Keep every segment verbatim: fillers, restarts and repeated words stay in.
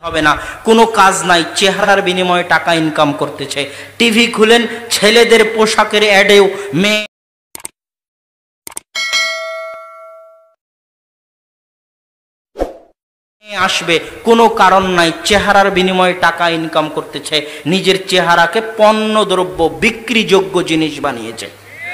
হবে না, কোনো কাজ নাই, চেহারার বিনিময়ে টাকা ইনকাম করতেছে। টিভি খুলেন, ছেলেদের পোশাকের অ্যাডেও মেয়ে আসবে, কোনো কারণ নাই, চেহারার বিনিময়ে টাকা ইনকাম করতেছে, নিজের চেহারাকে পণ্য দ্রব্য বিক্রিযোগ্য জিনিস বানিয়েছে।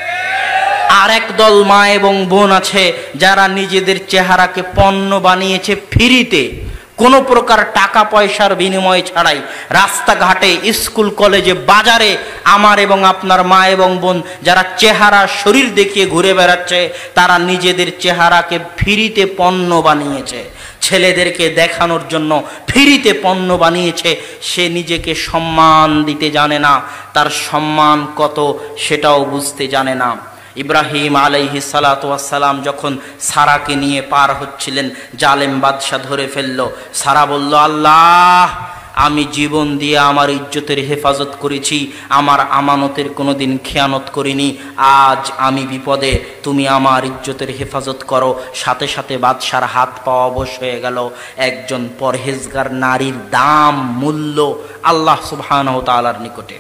আর এক দল মা এবং বোন আছে যারা নিজেদের চেহারাকে পণ্য বানিয়েছে ফ্রিতে, কোনো প্রকার টাকা পয়সার বিনিময় ছাড়াই। রাস্তাঘাটে, স্কুল কলেজে, বাজারে আমার এবং আপনার মা এবং বোন যারা চেহারা শরীর দেখিয়ে ঘুরে বেড়াচ্ছে, তারা নিজেদের চেহারাকে ফ্রিতে পণ্য বানিয়েছে, ছেলেদেরকে দেখানোর জন্য ফ্রিতে পণ্য বানিয়েছে। সে নিজেকে সম্মান দিতে জানে না, তার সম্মান কত সেটাও বুঝতে জানে না। ইব্রাহিম আলাইহিস সালাতু ওয়াস সালাম যখন সারাকে নিয়ে পার হচ্ছিলেন, জালেম বাদশা ধরে ফেলল। সারা বলল, আল্লাহ, আমি জীবন দিয়ে আমার ইজ্জতের হেফাজত করেছি, আমার আমানতের কোনোদিন খেয়ানত করিনি, আজ আমি বিপদে, তুমি আমার ইজ্জতের হেফাজত করো। সাথে সাথে বাদশার হাত পা অবশ হয়ে গেল। একজন পরহেজগার নারীর দাম, মূল্য আল্লাহ সুবহানাহু ওয়া তাআলার নিকটে।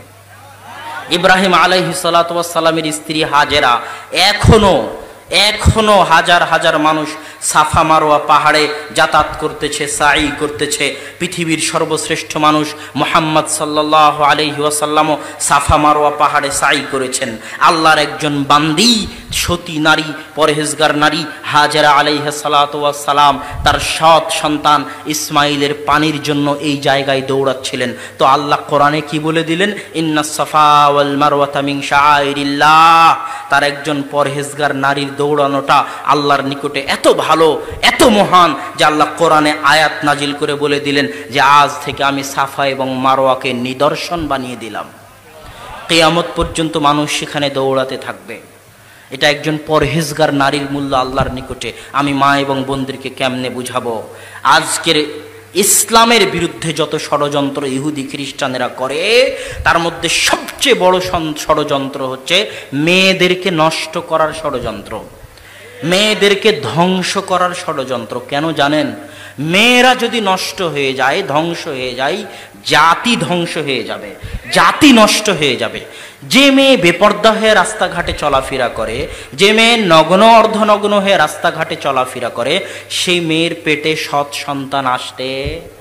ইব্রাহিম আলাইহিস সালাতু ওয়াস সালামের স্ত্রী হাজেরা এখনো এখনো হাজার হাজার মানুষ সাফা মারোয়া পাহাড়ে যাতায়াত করতেছে, সাই করতেছে। পৃথিবীর সর্বশ্রেষ্ঠ মানুষ মুহাম্মদ সাল্লাল্লাহু আলাইহি ওয়াসাল্লামও সাফা মারোয়া পাহাড়ে সাই করেছেন। আল্লাহর একজন বান্দি, সতী নারী, পরহেজগার নারী হাজেরা আলাইহিস সালাতু ওয়াস সালাম তার সৎ সন্তান ইসমাইলের পানির জন্য এই জায়গায় দৌড়াচ্ছিলেন। তো আল্লাহ কোরআনে কি বলে দিলেন? ইন্নাস সাফা ওয়াল মারওয়াতা মিন শাআইরিল্লাহ। তার একজন পরহেজগার নারীর দৌড়ানোটা আল্লাহর নিকটে এত ভালো, এত মহান যে আল্লাহ কোরআনে আয়াত নাজিল করে বলে দিলেন যে আজ থেকে আমি সাফা এবং মারওয়াকে নিদর্শন বানিয়ে দিলাম। কিয়ামত পর্যন্ত মানুষ সেখানে দৌড়াতে থাকবে। এটা একজন পরহেজগার নারীর মূল্য আল্লাহর নিকটে। আমি মা এবং বোনদেরকে কেমনে বুঝাবো? আজকের ইসলামের বিরুদ্ধে যত ষড়যন্ত্র ইহুদি খ্রিস্টানেরা করে, তার মধ্যে সবচেয়ে বড় ষড়যন্ত্র হচ্ছে মেয়েদেরকে নষ্ট করার ষড়যন্ত্র, মেয়েদেরকে ধ্বংস করার ষড়যন্ত্র। কেন জানেন? মেয়েরা যদি নষ্ট হয়ে যায়, ধ্বংস হয়ে যায়, জাতি ধ্বংস হয়ে যাবে, জাতি নষ্ট হয়ে যাবে। যে মেয়ে বেপর্দা হয়ে রাস্তাঘাটে চলাফেরা করে, যে মেয়ে নগ্ন অর্ধনগ্ন হয়ে রাস্তাঘাটে চলাফেরা করে, সেই মেয়ের পেটে সৎ সন্তান আসতে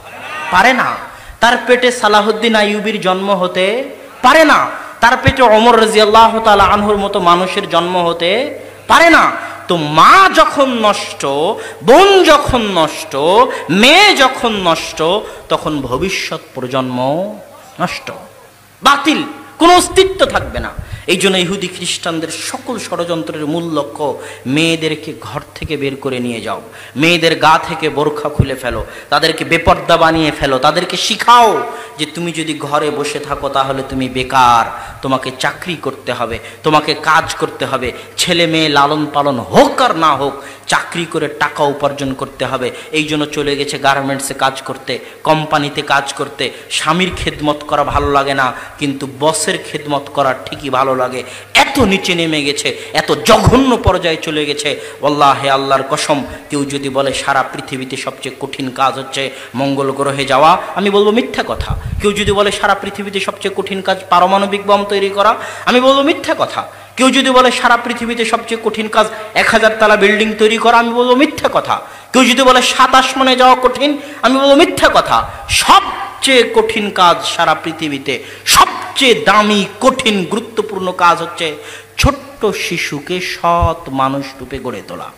পারে না। তার পেটে সালাহুদ্দিন আইয়ুবীর জন্ম হতে পারে না, তার পেটে ওমর রাদিয়াল্লাহু তাআলা আনহুর মতো মানুষের জন্ম হতে পারে না। তো মা যখন নষ্ট, বোন যখন নষ্ট, মেয়ে যখন নষ্ট, তখন ভবিষ্যৎ প্রজন্ম নষ্ট, বাতিল, কোনো অস্তিত্ব থাকবে না। এই জন্য ইহুদি খ্রিস্টানদের সকল ষড়যন্ত্রের মূল লক্ষ্য মেয়েদেরকে ঘর থেকে বের করে নিয়ে যাও, মেয়েদের গা থেকে বোরখা খুলে ফেলো, তাদেরকে বেপর্দা বানিয়ে ফেলো, তাদেরকে শিখাও যে তুমি যদি ঘরে বসে থাকো তাহলে তুমি বেকার, তোমাকে চাকরি করতে হবে, তোমাকে কাজ করতে হবে, ছেলে মেয়ে লালন পালন হোক আর না হোক, চাকরি করে টাকা উপার্জন করতে হবে। এই জন্য চলে গেছে গার্মেন্টসে কাজ করতে, কোম্পানিতে কাজ করতে। স্বামীর খেদমত করা ভালো লাগে না, কিন্তু বসের খেদমত করা ঠিকই ভালো লাগে। এত নিচে নেমে গেছে, এত জঘন্য পর্যায়ে চলে গেছে। ওয়াল্লাহি আল্লাহর কসম, কেউ যদি বলে সারা পৃথিবীতে সবচেয়ে কঠিন কাজ হচ্ছে মঙ্গল গ্রহে যাওয়া, আমি বলবো মিথ্যা কথা। কেউ যদি বলে সারা পৃথিবীতে সবচেয়ে কঠিন কাজ পারমাণবিক বম তৈরি করা, আমি বলবো মিথ্যা কথা। কেউ যদি বলে সারা পৃথিবীতে সবচেয়ে কঠিন কাজ এক হাজার তালা বিল্ডিং তৈরি করা, আমি বলবো মিথ্যা কথা। কেউ যদি বলে সাত আসমানে যাওয়া কঠিন, আমি বলবো মিথ্যা কথা। সবচেয়ে কঠিন কাজ সারা পৃথিবীতে, সবচেয়ে দামি, কঠিন, গুরুত্বপূর্ণ কাজ হচ্ছে ছোট্ট শিশুকে সৎ মানুষ রূপে গড়ে তোলা।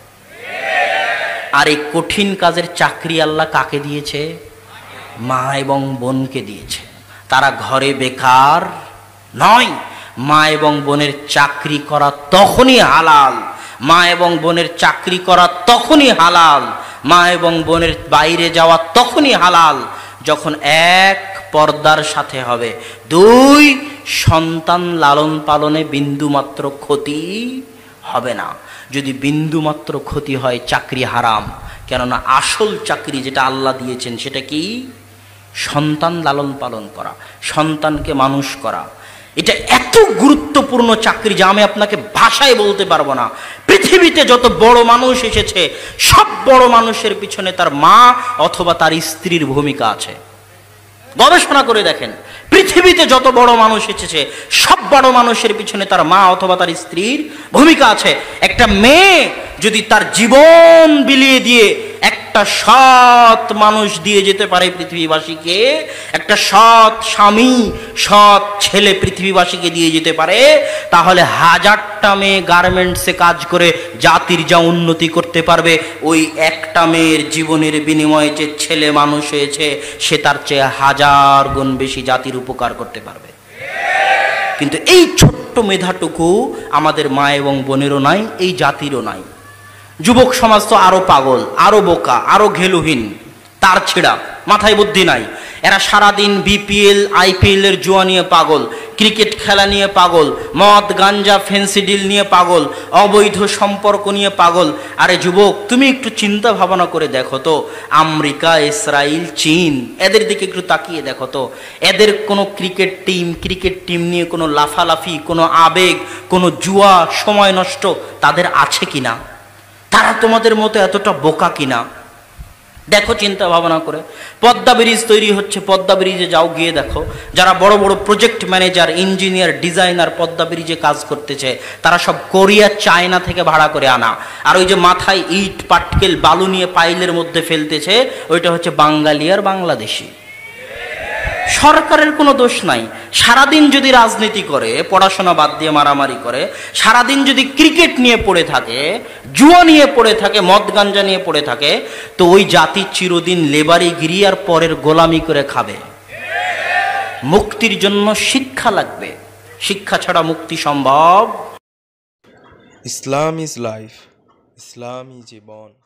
আর এই কঠিন কাজের চাকরি আল্লাহ কাকে দিয়েছে? মা এবং বোনকে দিয়েছে। তারা ঘরে বেকার নয়। মা এবং বোনের চাকরি করা তখনই হালাল, মা এবং বোনের চাকরি করা তখনই হালাল, মা এবং বোনের বাইরে যাওয়া তখনই হালাল যখন এক পর্দার সাথে হবে, দুই সন্তান লালন পালনে বিন্দুমাত্র ক্ষতি হবে না। যদি বিন্দুমাত্র ক্ষতি হয়, চাকরি হারাম। কেননা আসল চাকরি যেটা আল্লাহ দিয়েছেন সেটা কি? সন্তান লালন পালন করা, সন্তানকে মানুষ করা। এটা এত গুরুত্বপূর্ণ চাকরি যা আমি আপনাকে ভাষায় বলতে পারবো না। পৃথিবীতে যত বড় মানুষ এসেছে, সব বড় মানুষের পিছনে তার মা অথবা তার স্ত্রীর ভূমিকা আছে। গবেষণা করে দেখেন, পৃথিবীতে যত বড় মানুষ এসেছে সব বড় মানুষের পিছনে তার মা অথবা তার স্ত্রীর ভূমিকা আছে। একটা মেয়ে যদি তার জীবন বিলিয়ে দিয়ে একটা সৎ মানুষ দিয়ে যেতে পারে পৃথিবীবাসীকে, একটা সৎ স্বামী সৎ ছেলে পৃথিবীবাসীকে দিয়ে যেতে পারে, তাহলে হাজারটা মেয়ে গার্মেন্টসে কাজ করে জাতির যা উন্নতি করতে পারবে, ওই একটা মেয়ের জীবনের বিনিময়ে যে ছেলে মানুষ হয়েছে সে তার চেয়ে হাজার গুণ বেশি জাতির উপকার করতে পারবে। কিন্তু এই ছোট্ট মেধাটুকু আমাদের মা এবং বোনেরও নাই, এই জাতিরও নাই। যুবক সমাজ তো আরো পাগল, আরো বোকা, আরো ঘেলুহীন, তার ছেঁড়া, মাথায় বুদ্ধি নাই। এরা সারাদিন বিপিএল আইপিএল এর জুয়া নিয়ে পাগল, ক্রিকেট খেলা নিয়ে পাগল, মদ গাঞ্জা ফেন্সিডিল নিয়ে পাগল, অবৈধ সম্পর্ক নিয়ে পাগল। আরে যুবক, তুমি একটু চিন্তা ভাবনা করে দেখো তো, আমেরিকা, ইসরায়েল, চীন, এদের দিকে একটু তাকিয়ে দেখো তো, এদের কোনো ক্রিকেট টিম ক্রিকেট টিম নিয়ে কোনো লাফালাফি, কোনো আবেগ, কোনো জুয়া, সময় নষ্ট তাদের আছে কিনা? তারা তোমাদের মতো এতটা বোকা কিনা? দেখো চিন্তা ভাবনা করে। পদ্মা ব্রিজ তৈরি হচ্ছে, পদ্মা ব্রিজে যাও, গিয়ে দেখো যারা বড় বড় project manager, engineer, designer Padma ব্রিজে কাজ করতেছে, তারা সব কোরিয়া, চায়না থেকে ভাড়া করে আনা। আর ওই যে মাথায় ইট পাটকেল বালু নিয়ে পাইলের মধ্যে ফেলতেছে, ওইটা হচ্ছে বাঙালি আর বাংলাদেশি। সরকারের কোনো দোষ নাই। সারাদিন যদি রাজনীতি করে, পড়াশোনা বাদ দিয়ে মারামারি করে, সারাদিন যদি ক্রিকেট নিয়ে পড়ে থাকে, জুয়া নিয়ে পড়ে থাকে, মদ গাঞ্জা নিয়ে পড়ে থাকে, তো ওই জাতি চিরদিন লেবারি গিরি আর পরের গোলামি করে খাবে। মুক্তির জন্য শিক্ষা লাগবে, শিক্ষা ছাড়া মুক্তি সম্ভব। ইসলাম ইজ লাইফ, ইসলামই জীবন।